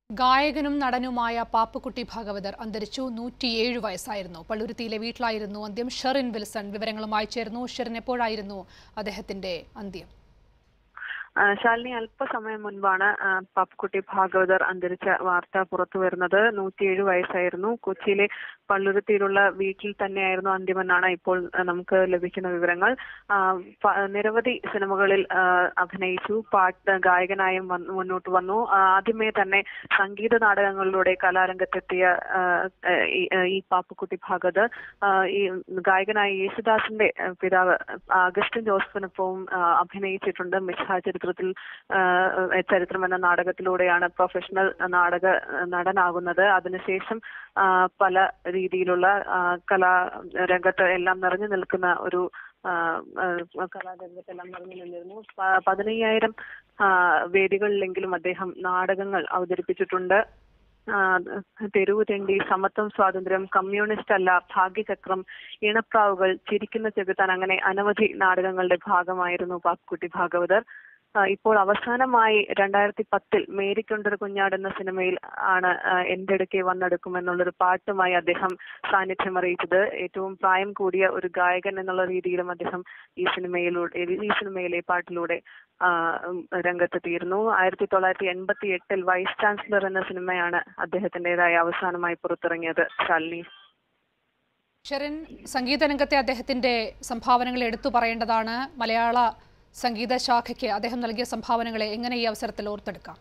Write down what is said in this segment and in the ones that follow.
ഗായകനും നടനുമായ പാപ്പുക്കുട്ടി ഭാഗവതർ അന്തരിച്ചു. 107 വയസ്സായിരുന്നു. പള്ളുരുത്തിയിലെ വീട്ടിലായിരുന്നു അന്ത്യം. ഷെറിൻ വിൽസൺ വിവരങ്ങളുമായി ചേർന്നു. ഷെറിൻ, എപ്പോഴായിരുന്നു അദ്ദേഹത്തിന്റെ അന്ത്യം? ശാലിനി, അല്പസമയം മുൻപാണ് പാപ്പുക്കുട്ടി ഭാഗവതർ അന്തരിച്ച വാർത്ത പുറത്തു വരുന്നത്. 107 വയസ്സായിരുന്നു. കൊച്ചിയിലെ പള്ളുരുത്തിയിലുള്ള വീട്ടിൽ തന്നെയായിരുന്നു അന്ത്യമെന്നാണ് ഇപ്പോൾ നമുക്ക് ലഭിക്കുന്ന വിവരങ്ങൾ. നിരവധി സിനിമകളിൽ അഭിനയിച്ചു, ഗായകനായും മുന്നോട്ട് വന്നു. ആദ്യമേ തന്നെ സംഗീത നാടകങ്ങളിലൂടെ കലാരംഗത്തെത്തിയ ഈ പാപ്പുക്കുട്ടി ഭാഗവതർ ഈ ഗായകനായ യേശുദാസിന്റെ പിതാവ് അഗസ്റ്റിൻ ജോസഫിനൊപ്പവും അഭിനയിച്ചിട്ടുണ്ട്. മിഥ്യാ ചരിത്രം എന്ന നാടകത്തിലൂടെയാണ് പ്രൊഫഷണൽ നടനാകുന്നത്. അതിനുശേഷം പല രീതിയിലുള്ള കലാരംഗത്ത് എല്ലാം നിറഞ്ഞു നിൽക്കുന്ന ഒരു കലാരംഗത്തെല്ലാം നിറഞ്ഞു നിന്നിരുന്നു. 15,000 വേദികളിലെങ്കിലും അദ്ദേഹം നാടകങ്ങൾ അവതരിപ്പിച്ചിട്ടുണ്ട്. തെരുവ് തെണ്ടി, സമത്വം, സ്വാതന്ത്ര്യം, കമ്മ്യൂണിസ്റ്റ് അല്ല, ഭാഗ്യചക്രം, ഇണപ്രാവുകൾ, ചിരിക്കുന്ന ചെകുത്താൻ, അങ്ങനെ അനവധി നാടകങ്ങളുടെ ഭാഗമായിരുന്നു പാപ്പുക്കുട്ടി ഭാഗവതർ. ഇപ്പോൾ അവസാനമായി 2010 മേരിക്കൊണ്ടൊരു കുഞ്ഞാട് എന്ന സിനിമയിൽ ആണ് എന്റെ അടുക്കെ വന്നെടുക്കും എന്നുള്ളൊരു പാട്ടുമായി അദ്ദേഹം സാന്നിധ്യം അറിയിച്ചത്. ഏറ്റവും പ്രായം കൂടിയ ഒരു ഗായകൻ എന്നുള്ള രീതിയിലും അദ്ദേഹം ഈ സിനിമയിലെ പാട്ടിലൂടെ രംഗത്തെത്തിയിരുന്നു. 1988 വൈസ് ചാൻസലർ എന്ന സിനിമയാണ് അദ്ദേഹത്തിൻ്റെതായ അവസാനമായി പുറത്തിറങ്ങിയത്. ശാലിനി, ഷെറിൻ, സംഗീത രംഗത്തെ അദ്ദേഹത്തിന്റെ സംഭാവനകൾ എടുത്തു പറയേണ്ടതാണ്. മലയാള സംഗീത ശാഖയ്ക്ക് അദ്ദേഹം നൽകിയ സംഭാവനകളെ എങ്ങനെ ഈ അവസരത്തിൽ ഓർത്തെടുക്കാം?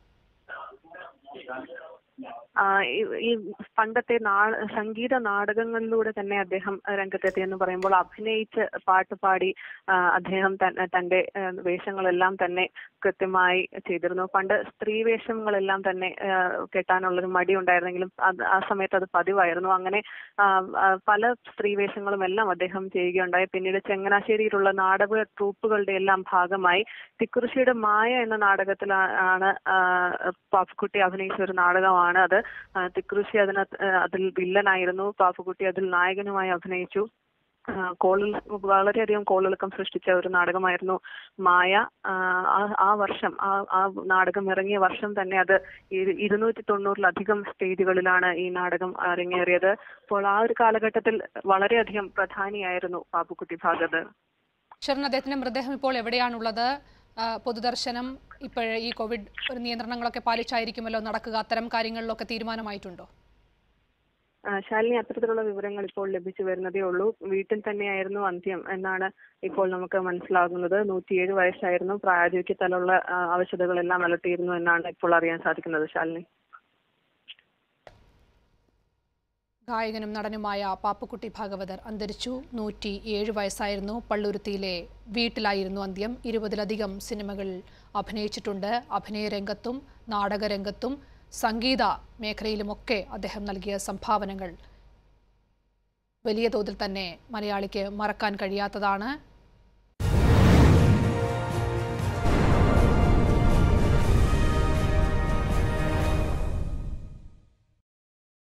ഈ പണ്ടത്തെ സംഗീത നാടകങ്ങളിലൂടെ തന്നെ അദ്ദേഹം രംഗത്തെത്തി എന്ന് പറയുമ്പോൾ അഭിനയിച്ച് പാട്ടുപാടി അദ്ദേഹം തന്റെ വേഷങ്ങളെല്ലാം തന്നെ കൃത്യമായി ചെയ്തിരുന്നു. പണ്ട് സ്ത്രീ വേഷങ്ങളെല്ലാം തന്നെ കെട്ടാനുള്ളൊരു മടി ഉണ്ടായിരുന്നെങ്കിലും ആ സമയത്ത് അത് പതിവായിരുന്നു. അങ്ങനെ പല സ്ത്രീ വേഷങ്ങളും എല്ലാം അദ്ദേഹം ചെയ്യുകയുണ്ടായി. പിന്നീട് ചങ്ങനാശ്ശേരിയിലുള്ള നാടക ട്രൂപ്പുകളുടെ എല്ലാം ഭാഗമായി തിക്കുറിശ്ശിയുടെ മായ എന്ന നാടകത്തിലാണ് പാപ്പുക്കുട്ടി അഭിനയിച്ച ഒരു നാടകമാണ് അത്. തിക്കുറിശ്ശി അതിൽ വില്ലനായിരുന്നു. പാപ്പുക്കുട്ടി അതിൽ നായകനുമായി അഭിനയിച്ചു. വളരെയധികം കോളിളക്കം സൃഷ്ടിച്ച ഒരു നാടകമായിരുന്നു മായ. ആ വർഷം ആ നാടകം ഇറങ്ങിയ വർഷം തന്നെ അത് 290-ലധികം സ്റ്റേജുകളിലാണ് ഈ നാടകം അരങ്ങേറിയത്. അപ്പോൾ ആ ഒരു കാലഘട്ടത്തിൽ വളരെയധികം പ്രധാനിയായിരുന്നു പാപ്പുക്കുട്ടി ഭാഗവതർ. ഷെറിൻ, അദ്ദേഹത്തിന്റെ മൃതദേഹം ഇപ്പോൾ എവിടെയാണുള്ളത്? പൊതുദർശനം ഇപ്പോൾ ഈ കോവിഡ് നിയന്ത്രണങ്ങളൊക്കെ പാലിച്ചായിരിക്കുമല്ലോ നടക്കുക. അത്തരം കാര്യങ്ങളിലൊക്കെ തീരുമാനമായിട്ടുണ്ടോ? ശാലിനി, അത്തരത്തിലുള്ള വിവരങ്ങൾ ഇപ്പോൾ ലഭിച്ചു വരുന്നതേ ഉള്ളൂ. വീട്ടിൽ തന്നെയായിരുന്നു അന്ത്യം എന്നാണ് ഇപ്പോൾ നമുക്ക് മനസ്സിലാകുന്നത്. 107 വയസ്സായിരുന്നു. പ്രായാധിക്യത്താലുള്ള അവശതകളെല്ലാം അലട്ടിയിരുന്നു എന്നാണ് ഇപ്പോൾ അറിയാൻ സാധിക്കുന്നത്. ശാലിനി, ഗായകനും നടനുമായ പാപ്പുക്കുട്ടി ഭാഗവതർ അന്തരിച്ചു. 107 വയസ്സായിരുന്നു. പള്ളുരുത്തിയിലെ വീട്ടിലായിരുന്നു അന്ത്യം. 20-ലധികം സിനിമകളിൽ അഭിനയിച്ചിട്ടുണ്ട്. അഭിനയ രംഗത്തും നാടകരംഗത്തും സംഗീത മേഖലയിലുമൊക്കെ അദ്ദേഹം നൽകിയ സംഭാവനകൾ വലിയ തോതിൽ തന്നെ മലയാളിക്ക് മറക്കാൻ കഴിയാത്തതാണ്.